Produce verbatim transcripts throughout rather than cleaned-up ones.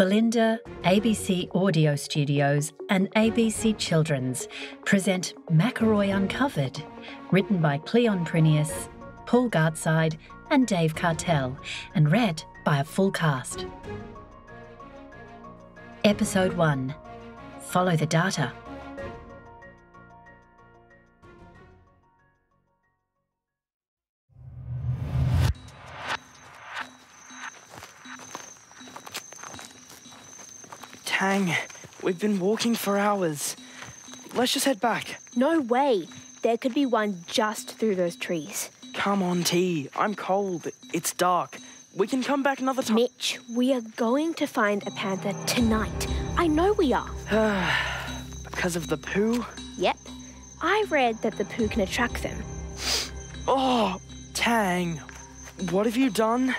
Belinda, A B C Audio Studios and A B C Children's present Mackaroy Uncovered, written by Cleon Prineas, Paul Gartside and Dave Cartel, and read by a full cast. Episode one. Follow the data. Tang, we've been walking for hours. Let's just head back. No way. There could be one just through those trees. Come on, T. I'm cold. It's dark. We can come back another time. Mitch, we are going to find a panther tonight. I know we are. Because of the poo? Yep. I read that the poo can attract them. Oh, Tang. What have you done?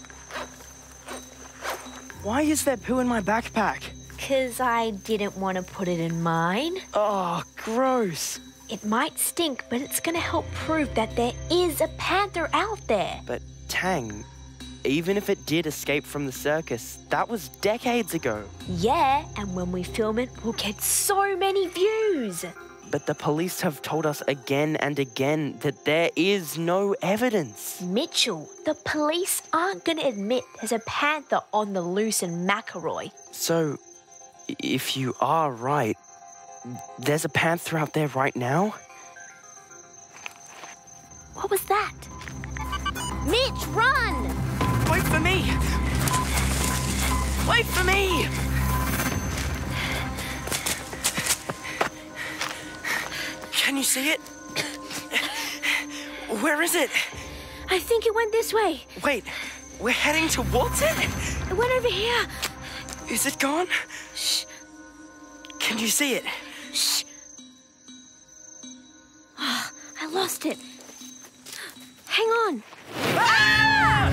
Why is there poo in my backpack? Because I didn't want to put it in mine. Oh, gross. It might stink, but it's going to help prove that there is a panther out there. But Tang, even if it did escape from the circus, that was decades ago. Yeah, and when we film it, we'll get so many views. But the police have told us again and again that there is no evidence. Mitchell, the police aren't going to admit there's a panther on the loose in Mackaroy. So, if you are right, there's a panther out there right now? What was that? Mitch, run! Wait for me! Wait for me! Can you see it? Where is it? I think it went this way. Wait, we're heading towards it? It went over here. Is it gone? Shh. Can you see it? Shh. Oh, I lost it. Hang on. Ah!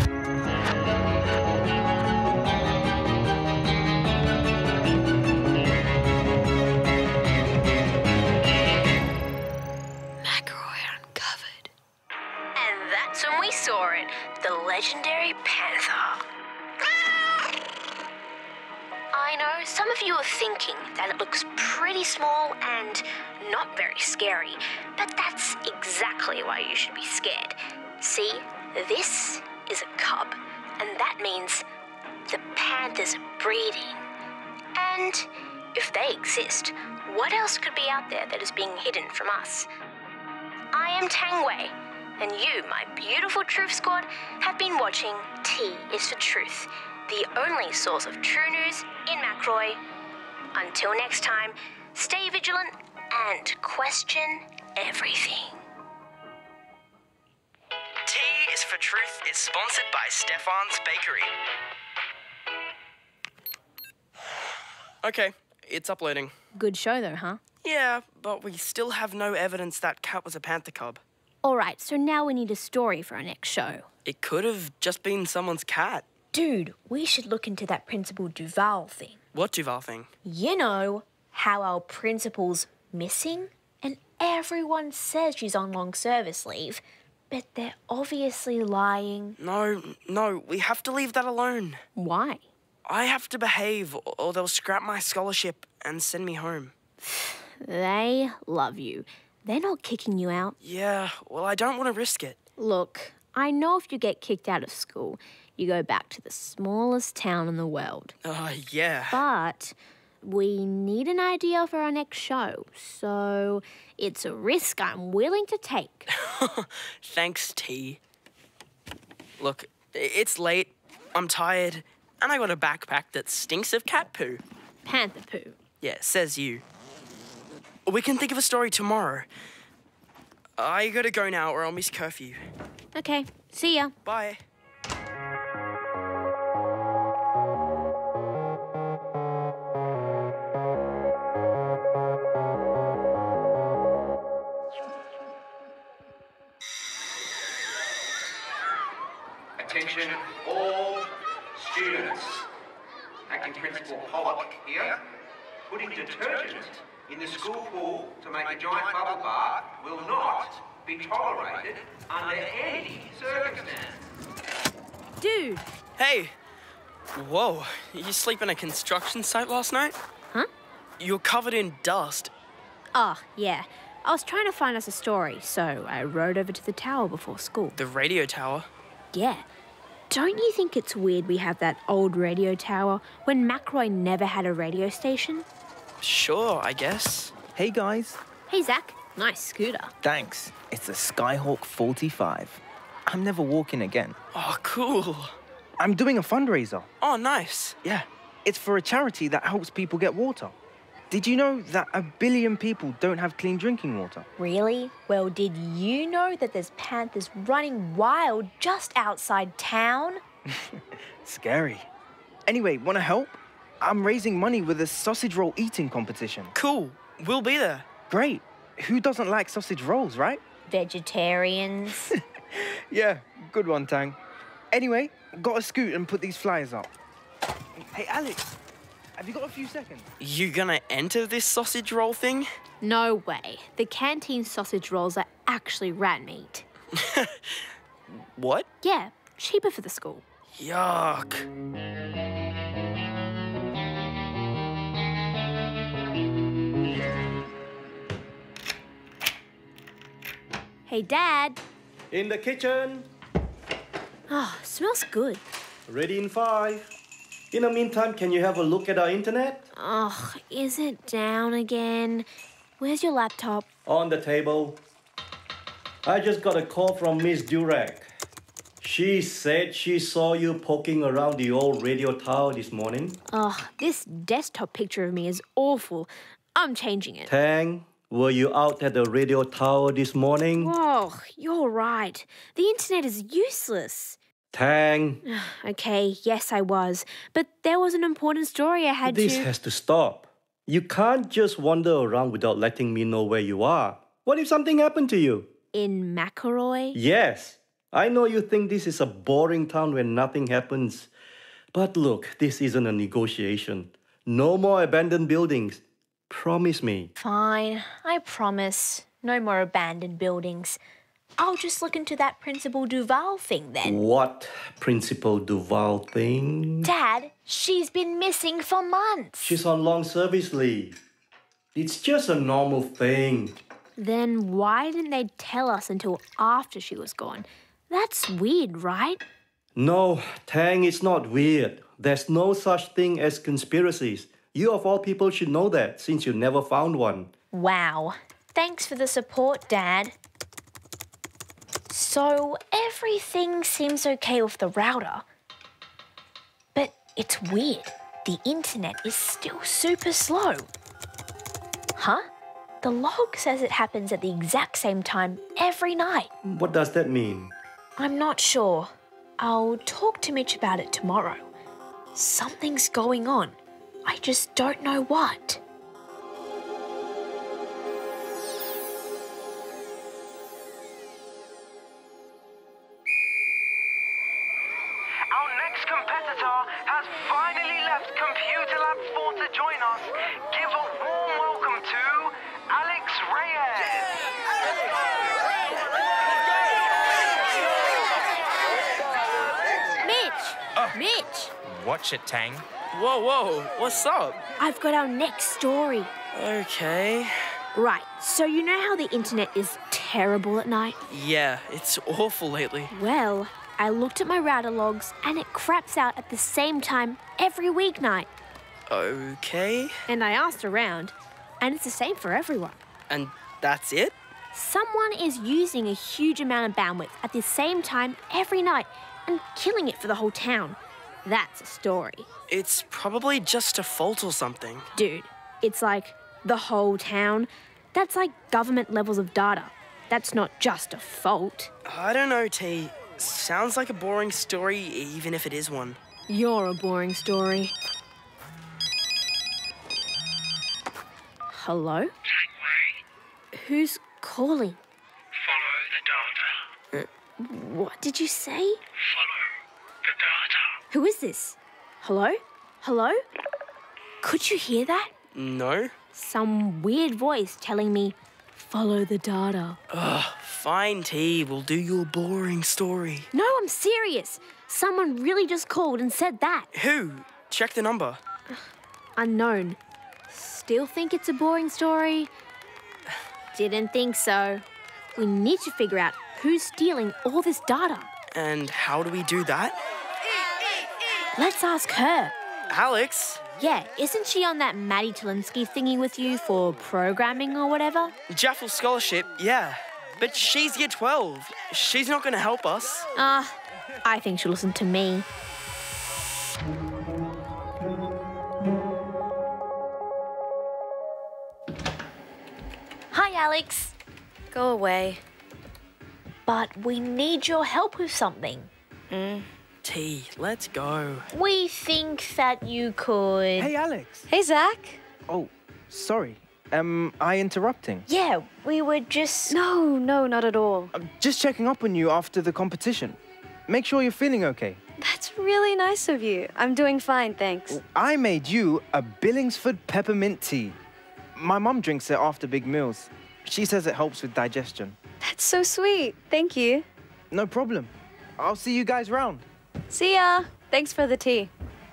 Mackaroy Uncovered. And that's when we saw it, the legendary panther. I know some of you are thinking that it looks pretty small and not very scary, but that's exactly why you should be scared. See, this is a cub, and that means the panthers are breeding. And if they exist, what else could be out there that is being hidden from us? I am Tangway, and you, my beautiful Truth Squad, have been watching T is for Truth, the only source of true news in Mackaroy. Until next time, stay vigilant and question everything. T is for Truth is sponsored by Stefan's Bakery. Okay, it's uploading. Good show though, huh? Yeah, but we still have no evidence that cat was a panther cub. Alright, so now we need a story for our next show. It could have just been someone's cat. Dude, we should look into that Principal Duval thing. What Duval thing? You know, how our principal's missing and everyone says she's on long service leave, but they're obviously lying. No, no, we have to leave that alone. Why? I have to behave or they'll scrap my scholarship and send me home. They love you. They're not kicking you out. Yeah, well, I don't want to risk it. Look, I know if you get kicked out of school, you go back to the smallest town in the world. Oh, uh, yeah. But we need an idea for our next show, so it's a risk I'm willing to take. Thanks, T. Look, it's late, I'm tired, and I got a backpack that stinks of cat poo. Panther poo. Yeah, says you. We can think of a story tomorrow. I gotta go now or I'll miss curfew. Okay, see ya. Bye. Attention all students. Acting Principal Pollock here. Putting detergent in the school pool to make a giant bubble bath will not be tolerated under any circumstance. Dude! Hey, Whoa, you sleep in a construction site last night? Huh? You're covered in dust. Oh, yeah. I was trying to find us a story, so I rode over to the tower before school. The radio tower? Yeah. Don't you think it's weird we have that old radio tower when Mackaroy never had a radio station? Sure, I guess. Hey guys. Hey, Zach. Nice scooter. Thanks. It's a Skyhawk forty-five. I'm never walking again. Oh, cool. I'm doing a fundraiser. Oh, nice. Yeah. It's for a charity that helps people get water. Did you know that a billion people don't have clean drinking water? Really? Well, did you know that there's panthers running wild just outside town? Scary. Anyway, want to help? I'm raising money with a sausage roll eating competition. Cool. We'll be there. Great. Who doesn't like sausage rolls, right? Vegetarians. Yeah, good one, Tang. Anyway, gotta scoot and put these flyers up. Hey, Alex, have you got a few seconds? You gonna enter this sausage roll thing? No way. The canteen sausage rolls are actually rat meat. What? Yeah, cheaper for the school. Yuck. Hey, Dad. In the kitchen. Oh, smells good. Ready in five. In the meantime, can you have a look at our internet? Oh, is it down again? Where's your laptop? On the table. I just got a call from Miss Durek. She said she saw you poking around the old radio tower this morning. Oh, this desktop picture of me is awful. I'm changing it. Tang, were you out at the radio tower this morning? Whoa, you're right. The internet is useless. Tang, Okay, yes, I was. But there was an important story I had this to... has to stop. You can't just wander around without letting me know where you are. What if something happened to you? In Mackaroy? Yes, I know you think this is a boring town where nothing happens. But look, this isn't a negotiation. No more abandoned buildings. Promise me. Fine, I promise. No more abandoned buildings. I'll just look into that Principal Duval thing then. What Principal Duval thing? Dad, she's been missing for months. She's on long service leave. It's just a normal thing. Then why didn't they tell us until after she was gone? That's weird, right? No, Tang, it's not weird. There's no such thing as conspiracies. You of all people should know that, since you never found one. Wow. Thanks for the support, Dad. So everything seems okay with the router. But it's weird. The internet is still super slow. Huh? The log says it happens at the exact same time every night. What does that mean? I'm not sure. I'll talk to Mitch about it tomorrow. Something's going on. I just don't know what. Our next competitor has finally left Computer Lab four to join us. Give a warm welcome to Alex Reyes. Mitch! Mitch! Watch it, Tang. Whoa, whoa, what's up? I've got our next story. Okay. Right, so you know how the internet is terrible at night? Yeah, it's awful lately. Well, I looked at my router logs and it craps out at the same time every weeknight. Okay. And I asked around, and it's the same for everyone. And that's it? Someone is using a huge amount of bandwidth at the same time every night and killing it for the whole town. That's a story. It's probably just a fault or something. Dude, it's like the whole town. That's like government levels of data. That's not just a fault. I don't know, T. Sounds like a boring story, even if it is one. You're a boring story. Hello? Tang Who's calling? follow the data. What did you say? Follow the data. Who is this? Hello? Hello? Could you hear that? No? Some weird voice telling me, follow the data. Ugh, Fine, T. We'll do your boring story. No, I'm serious. Someone really just called and said that. Who? Check the number. Unknown. Still think it's a boring story? Didn't think so. We need to figure out who's stealing all this data. And how do we do that? Let's ask her. Alex? Yeah, isn't she on that Maddie Talinsky thingy with you for programming or whatever? Jaffel Scholarship, yeah. But she's year twelve. She's not going to help us. Ah, uh, I think she'll listen to me. Hi, Alex. Go away. But we need your help with something. Mm. T, let's go. We think that you could... Hey, Alex. Hey, Zach. Oh, sorry. Am I interrupting? Yeah, we were just... No, no, not at all. I'm just checking up on you after the competition. Make sure you're feeling okay. That's really nice of you. I'm doing fine, thanks. I made you a Billingsford peppermint tea. My mum drinks it after big meals. She says it helps with digestion. That's so sweet. Thank you. No problem. I'll see you guys round. See ya. Thanks for the tea.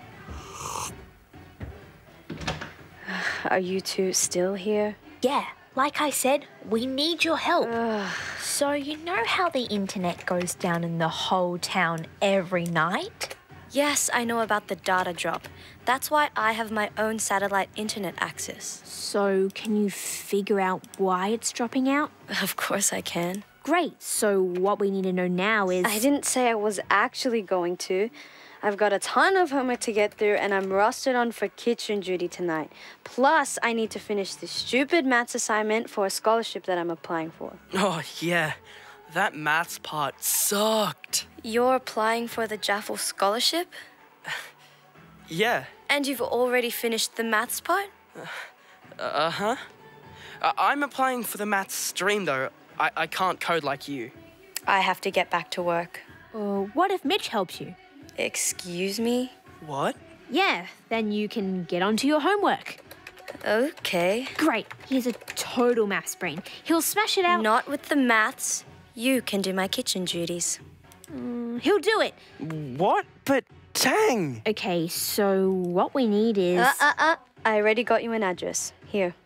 Are you two still here? Yeah, like I said, we need your help. So you know how the internet goes down in the whole town every night? Yes, I know about the data drop. That's why I have my own satellite internet access. So can you figure out why it's dropping out? Of course I can. Great. So what we need to know now is... I didn't say I was actually going to. I've got a ton of homework to get through and I'm rusted on for kitchen duty tonight. Plus, I need to finish this stupid maths assignment for a scholarship that I'm applying for. Oh, yeah. That maths part sucked. You're applying for the Jaffel scholarship? Yeah. And you've already finished the maths part? Uh, uh-huh. Uh, I'm applying for the maths stream, though. I, I can't code like you. I have to get back to work. Uh, what if Mitch helps you? Excuse me? What? Yeah, then you can get onto your homework. Okay. Great. He's a total maths brain. He'll smash it out. Not with the maths. You can do my kitchen duties. Mm, he'll do it. What? But Tang! Okay, so what we need is... Uh, uh, uh. I already got you an address. Here.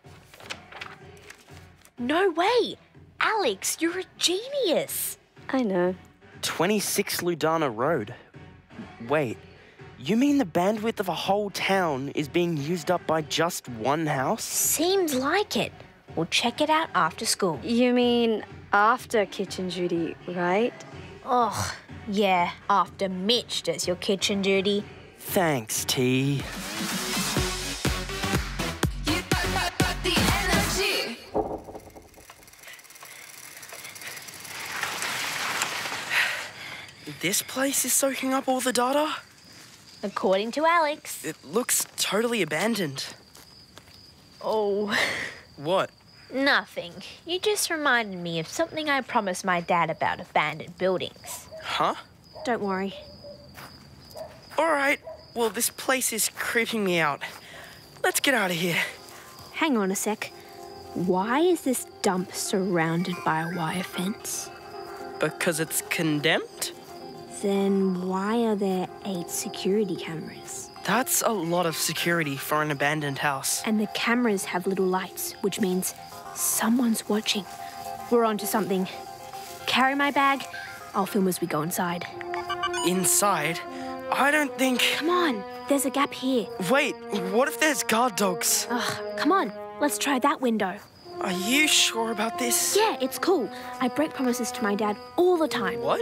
No way! Alex, you're a genius. I know. twenty-six Ludana Road. Wait, you mean the bandwidth of a whole town is being used up by just one house? Seems like it. We'll check it out after school. You mean after kitchen duty, right? Ugh, yeah, after Mitch does your kitchen duty. Thanks, T. This place is soaking up all the data? According to Alex. It looks totally abandoned. Oh. What? Nothing. You just reminded me of something I promised my dad about abandoned buildings. Huh? Don't worry. All right. Well, this place is creeping me out. Let's get out of here. Hang on a sec. Why is this dump surrounded by a wire fence? Because it's condemned? Then why are there eight security cameras? That's a lot of security for an abandoned house. And the cameras have little lights, which means someone's watching. We're onto something. Carry my bag. I'll film as we go inside. Inside? I don't think... Come on, there's a gap here. Wait, what if there's guard dogs? Ugh, come on, let's try that window. Are you sure about this? Yeah, it's cool. I break promises to my dad all the time. What?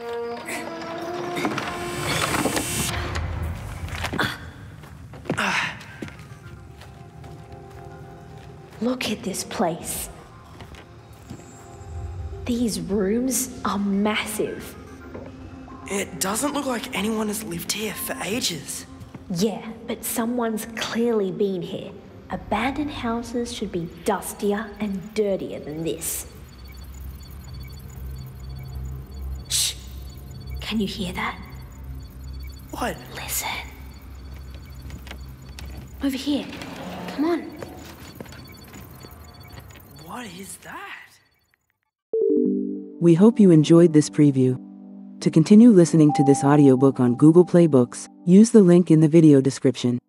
Look at this place. These rooms are massive. It doesn't look like anyone has lived here for ages. Yeah, but someone's clearly been here. Abandoned houses should be dustier and dirtier than this. Shh! Can you hear that? What? Listen. Over here. Come on. What is that? We hope you enjoyed this preview. To continue listening to this audiobook on Google Play Books, use the link in the video description.